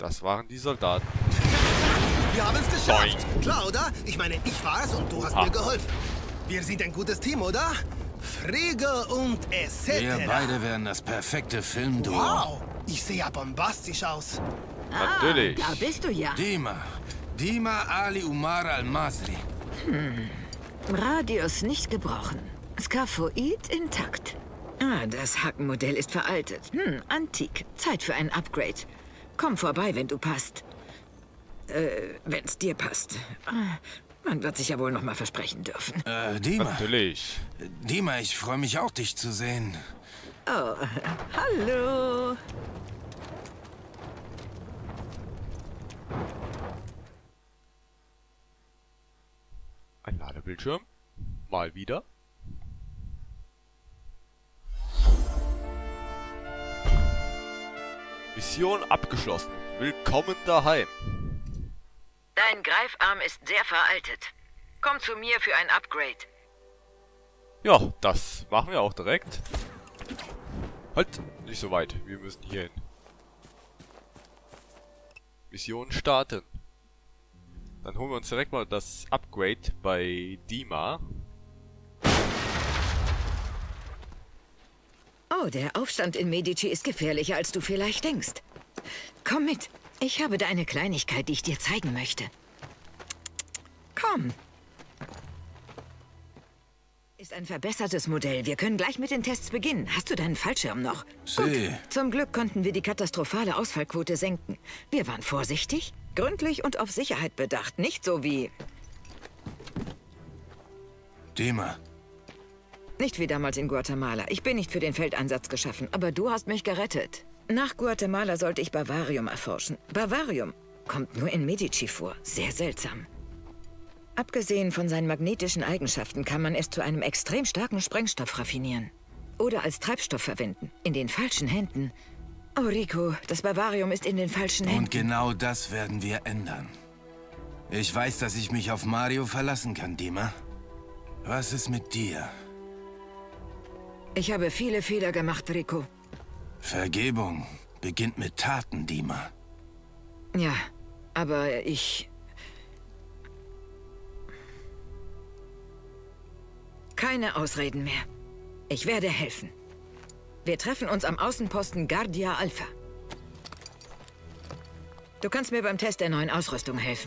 Das waren die Soldaten. Wir haben es geschafft. Boing. Klar, oder? Ich meine, ich war es und du hast mir geholfen. Wir sind ein gutes Team, oder? Frege und etc. Wir beide wären das perfekte Filmduo. Wow, ich sehe ja bombastisch aus. Natürlich. Da bist du ja. Dima Ali Umar Al-Masri. Radius nicht gebrochen. Skaphoid intakt. Das Hackenmodell ist veraltet. Antik. Zeit für ein Upgrade. Komm vorbei, wenn du passt. Wenn's dir passt. Man wird sich ja wohl noch mal versprechen dürfen. Dima. Natürlich. Dima, ich freue mich auch, dich zu sehen. Oh, hallo. Ein Ladebildschirm. Mal wieder. Mission abgeschlossen. Willkommen daheim. Dein Greifarm ist sehr veraltet. Komm zu mir für ein Upgrade. Ja, das machen wir auch direkt. Halt, nicht so weit. Wir müssen hier hin. Mission starten. Dann holen wir uns direkt mal das Upgrade bei Dima. Oh, der Aufstand in Medici ist gefährlicher, als du vielleicht denkst. Komm mit. Ich habe da eine Kleinigkeit, die ich dir zeigen möchte. Komm. Ist ein verbessertes Modell. Wir können gleich mit den Tests beginnen. Hast du deinen Fallschirm noch? See. Gut. Zum Glück konnten wir die katastrophale Ausfallquote senken. Wir waren vorsichtig, gründlich und auf Sicherheit bedacht. Nicht so wie... Dima. Nicht wie damals in Guatemala. Ich bin nicht für den Feldeinsatz geschaffen, aber du hast mich gerettet. Nach Guatemala sollte ich Bavarium erforschen. Bavarium kommt nur in Medici vor. Sehr seltsam. Abgesehen von seinen magnetischen Eigenschaften kann man es zu einem extrem starken Sprengstoff raffinieren. Oder als Treibstoff verwenden. In den falschen Händen. Oh, Rico, das Bavarium ist in den falschen Händen. Und genau das werden wir ändern. Ich weiß, dass ich mich auf Mario verlassen kann, Dima. Was ist mit dir? Ich habe viele Fehler gemacht, Rico. Vergebung beginnt mit Taten, Dima. Ja, aber ich... Keine Ausreden mehr. Ich werde helfen. Wir treffen uns am Außenposten Guardia Alpha. Du kannst mir beim Test der neuen Ausrüstung helfen.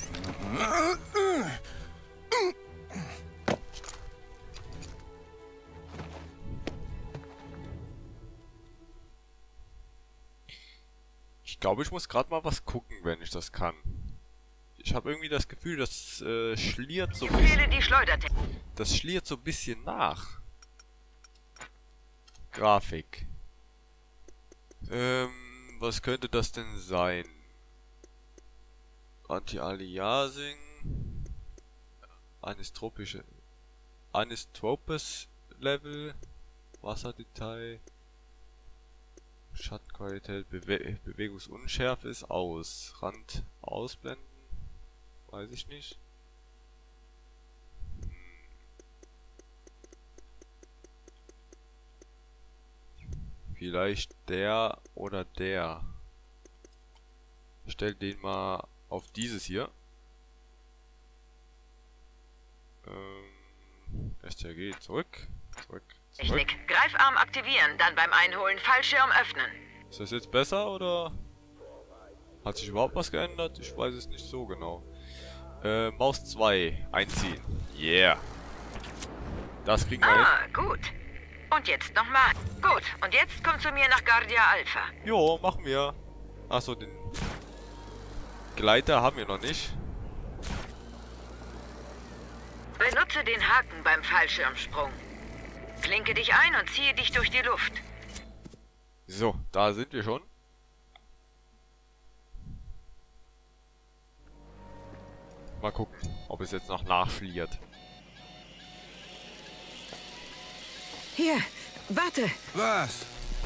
Ich glaube, ich muss gerade mal was gucken, wenn ich das kann. Ich habe irgendwie das Gefühl, das schliert so ein bisschen. Das schliert so ein bisschen nach. Grafik. Was könnte das denn sein? Anti-Aliasing. Anistropes Level. Wasserdetail. Schattenqualität, Bewegungsunschärfe ist aus. Rand ausblenden. Weiß ich nicht. Vielleicht der oder der. Ich stell den mal auf dieses hier. STRG zurück. Technik. Greifarm aktivieren, dann beim Einholen Fallschirm öffnen. Ist das jetzt besser oder hat sich überhaupt was geändert? Ich weiß es nicht so genau. Maus 2 einziehen. Yeah. Das kriegen wir hin. Gut. Und jetzt nochmal. Gut. Und jetzt komm zu mir nach Guardia Alpha. Jo, machen wir. Achso, den Gleiter haben wir noch nicht. Benutze den Haken beim Fallschirmsprung. Klinke dich ein und ziehe dich durch die Luft. So, da sind wir schon. Mal gucken, ob es jetzt noch nachschliert. Hier, warte. Was?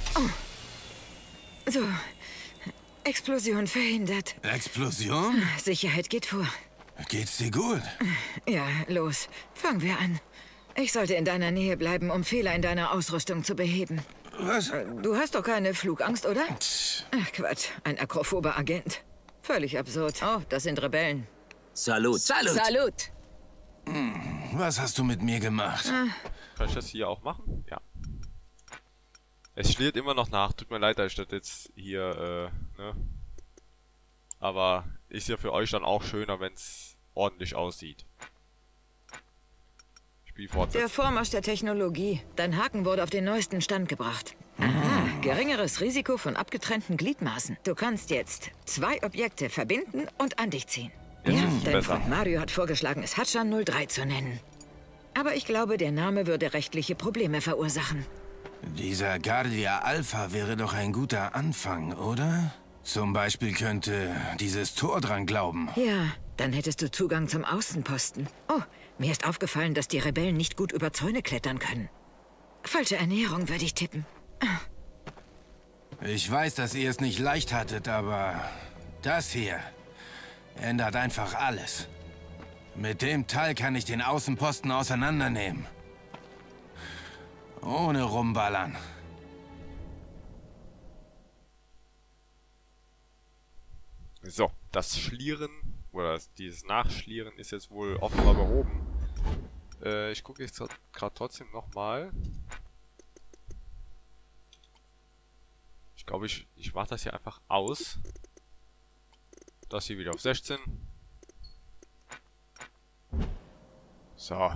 So, Explosion verhindert. Explosion? Sicherheit geht vor. Geht's dir gut? Ja, los. Fangen wir an. Ich sollte in deiner Nähe bleiben, um Fehler in deiner Ausrüstung zu beheben. Was? Du hast doch keine Flugangst, oder? Agent. Ach Quatsch, ein akrophober Agent. Völlig absurd. Oh, das sind Rebellen. Salut. Salut! Was hast du mit mir gemacht? Kann ich das hier auch machen? Ja. Es schliert immer noch nach. Tut mir leid, dass ich das jetzt hier, ne? Aber ist ja für euch dann auch schöner, wenn es ordentlich aussieht. Spiel fortsetzen. Der Vormarsch der Technologie. Dein Haken wurde auf den neuesten Stand gebracht. Aha, geringeres Risiko von abgetrennten Gliedmaßen. Du kannst jetzt 2 Objekte verbinden und an dich ziehen. Jetzt Ja, ist es dein besser. Freund Mario hat vorgeschlagen, es Hatchan 03 zu nennen. Aber ich glaube, der Name würde rechtliche Probleme verursachen. Dieser Guardia Alpha wäre doch ein guter Anfang, oder? Zum Beispiel könnte dieses Tor dran glauben. Ja, dann hättest du Zugang zum Außenposten. Oh, mir ist aufgefallen, dass die Rebellen nicht gut über Zäune klettern können. Falsche Ernährung, würde ich tippen. Ich weiß, dass ihr es nicht leicht hattet, aber das hier ändert einfach alles. Mit dem Teil kann ich den Außenposten auseinandernehmen. Ohne rumballern. So, das Schlieren, oder dieses Nachschlieren ist jetzt wohl offenbar behoben. Ich gucke jetzt gerade trotzdem nochmal. Ich glaube, ich mache das hier einfach aus. Das hier wieder auf 16. So.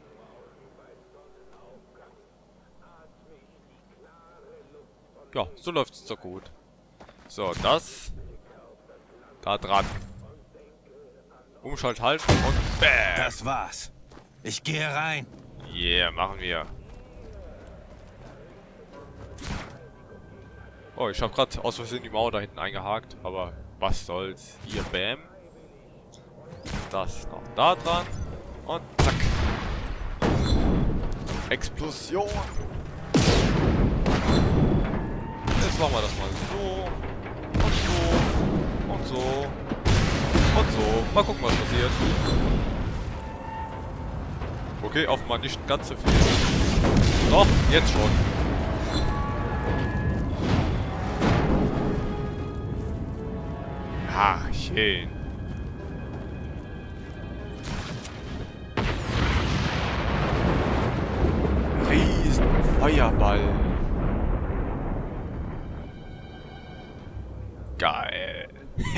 Ja, so läuft es doch gut. So, das da dran. Umschalt halten und bam! Das war's. Ich gehe rein. Yeah, machen wir. Oh, ich habe gerade aus Versehen die Mauer da hinten eingehakt, aber was soll's. Hier, bam. Das noch da dran. Und zack. Explosion. Jetzt machen wir das mal so. Und so. Und so. Und so. Mal gucken, was passiert. Okay, offenbar nicht ganz so viel. Doch, jetzt schon. Ah, schön. Riesen Feuerball. Geil.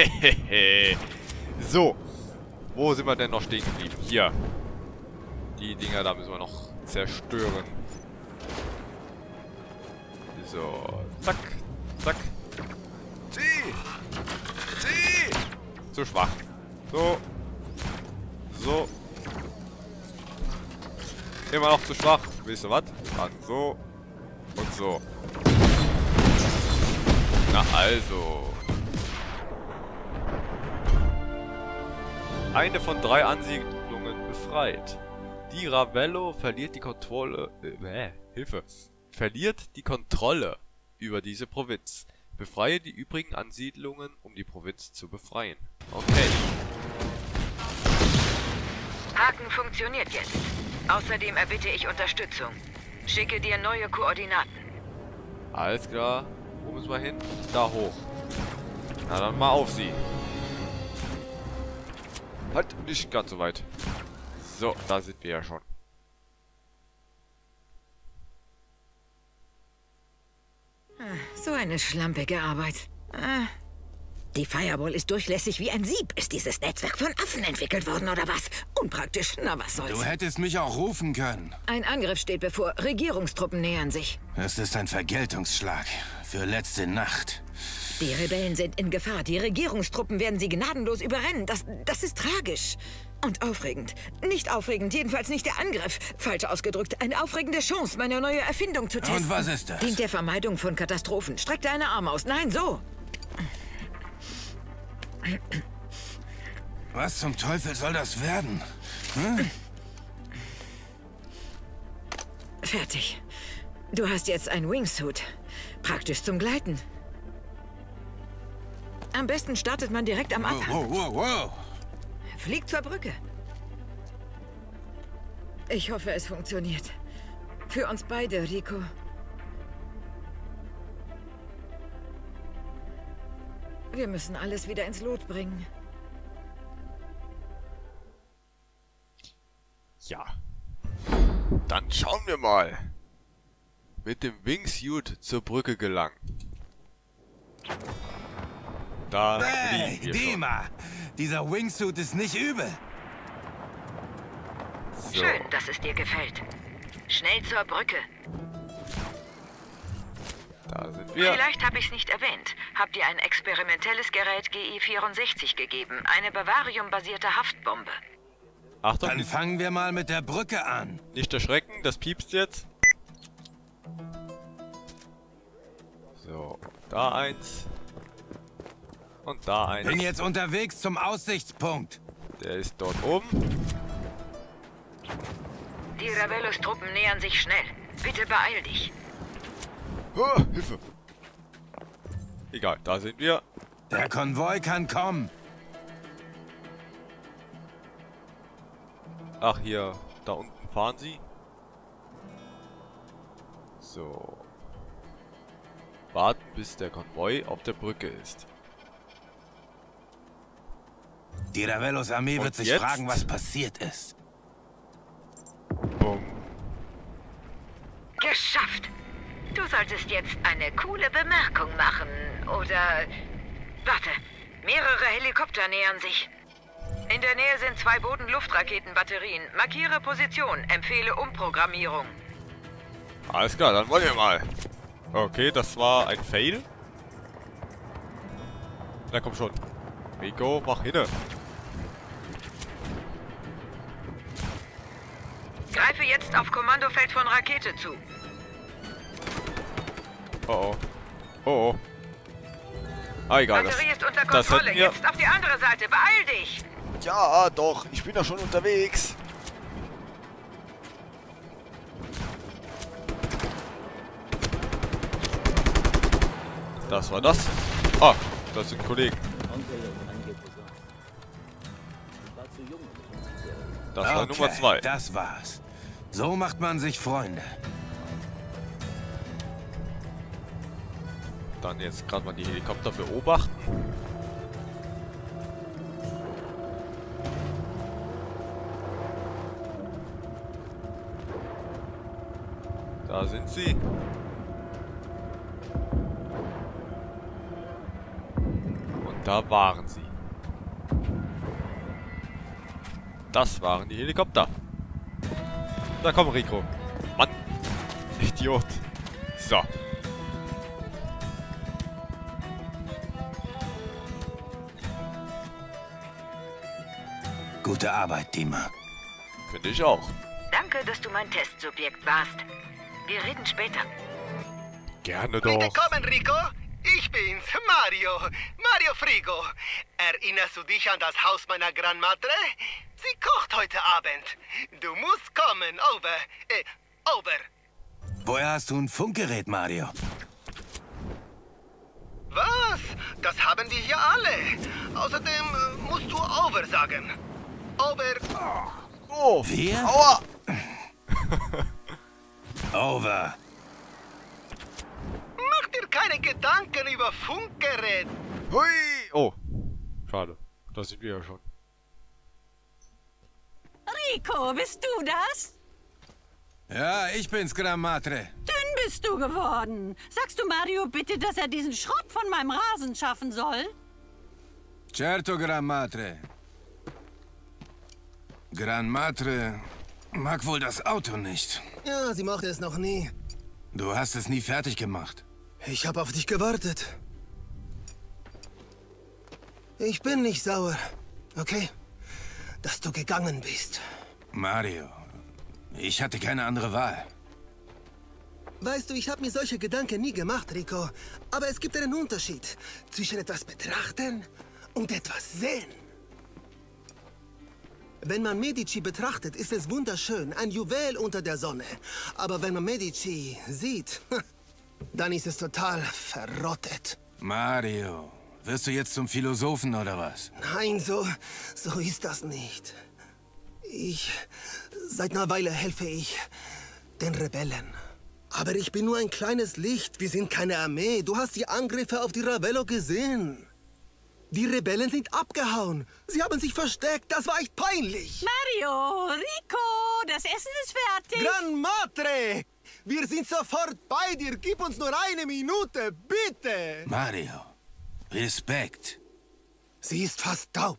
So. Wo sind wir denn noch stehen geblieben? Hier. Die Dinger da müssen wir noch zerstören. So. Zack. Zack. Zieh. Zieh. Zu schwach. So. So. Immer noch zu schwach. Wisst ihr was? Dann so. Und so. Na also. Eine von 3 Ansiedlungen befreit. Die Ravello verliert die Kontrolle. Hilfe. Verliert die Kontrolle über diese Provinz. Befreie die übrigen Ansiedlungen, um die Provinz zu befreien. Okay. Haken funktioniert jetzt. Außerdem erbitte ich Unterstützung. Schicke dir neue Koordinaten. Alles klar. Wo müssen wir hin? Da hoch. Na dann mal auf sie. Halt, nicht ganz so weit. So, da sind wir ja schon. So eine schlampige Arbeit. Die Fireball ist durchlässig wie ein Sieb. Ist dieses Netzwerk von Affen entwickelt worden, oder was? Unpraktisch, na was soll's. Du hättest mich auch rufen können. Ein Angriff steht bevor. Regierungstruppen nähern sich. Es ist ein Vergeltungsschlag für letzte Nacht. Die Rebellen sind in Gefahr. Die Regierungstruppen werden sie gnadenlos überrennen. Das ist tragisch. Und aufregend. Nicht aufregend, jedenfalls nicht der Angriff. Falsch ausgedrückt, eine aufregende Chance, meine neue Erfindung zu testen. Und was ist das? Dient der Vermeidung von Katastrophen. Streck deine Arme aus. Nein, so. Was zum Teufel soll das werden? Hm? Fertig. Du hast jetzt ein Wingsuit. Praktisch zum Gleiten. Am besten startet man direkt am Abhang. Wow. Flieg zur Brücke. Ich hoffe, es funktioniert. Für uns beide, Rico. Wir müssen alles wieder ins Lot bringen. Ja. Dann schauen wir mal. Mit dem Wingsuit zur Brücke gelangen. Da Hey, fliegen wir schon. Dima! Dieser Wingsuit ist nicht übel. So. Schön, dass es dir gefällt. Schnell zur Brücke. Da sind wir. Vielleicht habe ich es nicht erwähnt. Habt ihr ein experimentelles Gerät GI-64 gegeben? Eine Bavarium-basierte Haftbombe. Achtung, Dann fangen wir mal mit der Brücke an. nicht erschrecken, das piepst jetzt. So, da eins. Und da eins. Bin jetzt unterwegs zum Aussichtspunkt. Der ist dort oben. Die Ravellos-Truppen nähern sich schnell. Bitte beeil dich. Oh, Hilfe. Egal, da sind wir. Der Konvoi kann kommen. Ach, hier, da unten fahren sie. So. Warten, bis der Konvoi auf der Brücke ist. Die Ravellos Armee Und wird sich jetzt? fragen, was passiert ist. Bumm. Geschafft. Du solltest jetzt eine coole Bemerkung machen, oder... Warte, mehrere Helikopter nähern sich. In der Nähe sind 2 Boden-Luft-Raketenbatterien. Markiere Position, empfehle Umprogrammierung. Alles klar, dann wollen wir mal. Okay, das war ein Fail. Na komm schon. Rico, mach hinne. Greife jetzt auf Kommandofeld von Rakete zu. Oh oh. Oh oh. Ah, egal. Batterie ist unter das Kontrolle. hätten wir. Jetzt auf die andere Seite. Beeil dich! Ja, doch. Ich bin doch schon unterwegs. Das war das. Ah, das sind Kollegen. Das war Nummer 2. Das war's. So macht man sich Freunde. Dann jetzt gerade mal die Helikopter beobachten. Da sind sie. Und da waren sie. Das waren die Helikopter. Da komm, Rico. Mann. Idiot. So. Gute Arbeit, Dima. Finde ich auch. Danke, dass du mein Testsubjekt warst. Wir reden später. Gerne Bitte doch. kommen, Rico. Ich bin's, Mario. Mario Frigo. Erinnerst du dich an das Haus meiner Gran Madre? Sie kocht heute Abend. Du musst kommen. Over. Woher hast du ein Funkgerät, Mario? Was? Das haben wir hier alle. Außerdem musst du Over sagen. Over. Oh, Wir? aua. Over. Mach dir keine Gedanken über Funkgerät. Hui. Oh, schade. Da sind wir ja schon. Rico, bist du das? Ja, ich bin's, Gran Madre. Dünn bist du geworden. Sagst du Mario bitte, dass er diesen Schrott von meinem Rasen schaffen soll? Certo, Gran Madre. Gran Madre mag wohl das Auto nicht. Ja, sie mochte es noch nie. Du hast es nie fertig gemacht. Ich habe auf dich gewartet. Ich bin nicht sauer, okay? Dass du gegangen bist. Mario, ich hatte keine andere Wahl. Weißt du, ich habe mir solche Gedanken nie gemacht, Rico. Aber es gibt einen Unterschied zwischen etwas betrachten und etwas sehen. Wenn man Medici betrachtet, ist es wunderschön, ein Juwel unter der Sonne. Aber wenn man Medici sieht, dann ist es total verrottet. Mario, wirst du jetzt zum Philosophen oder was? Nein, so ist das nicht. Seit einer Weile helfe ich den Rebellen. Aber ich bin nur ein kleines Licht. Wir sind keine Armee. Du hast die Angriffe auf die Ravello gesehen. Die Rebellen sind abgehauen. Sie haben sich versteckt. Das war echt peinlich. Mario, Rico, das Essen ist fertig. Gran Matre! Wir sind sofort bei dir. Gib uns nur eine Minute, bitte. Mario, Respekt. Sie ist fast taub.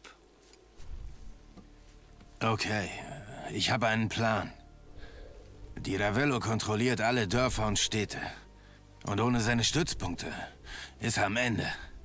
Okay, ich habe einen Plan. Die Ravello kontrolliert alle Dörfer und Städte. Und ohne seine Stützpunkte ist er am Ende.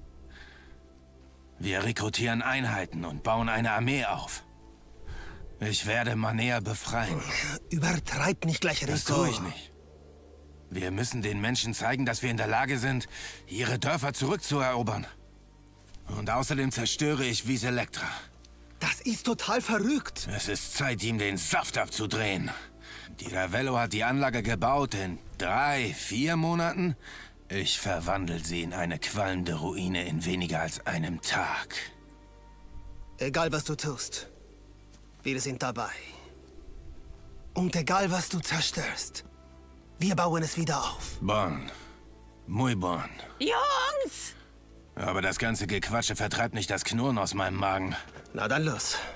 Wir rekrutieren Einheiten und bauen eine Armee auf. Ich werde Manea befreien. Übertreib nicht gleich, Rico. Das tue ich nicht. Wir müssen den Menschen zeigen, dass wir in der Lage sind, ihre Dörfer zurückzuerobern. Und außerdem zerstöre ich Vis Electra. Das ist total verrückt. Es ist Zeit, ihm den Saft abzudrehen. Die Ravello hat die Anlage gebaut in 3, 4 Monaten. Ich verwandle sie in eine qualmende Ruine in weniger als einem Tag. Egal, was du tust, wir sind dabei. Und egal, was du zerstörst, wir bauen es wieder auf. Bon. Muy bon. Jungs! Aber das ganze Gequatsche vertreibt nicht das Knurren aus meinem Magen. Na dann los.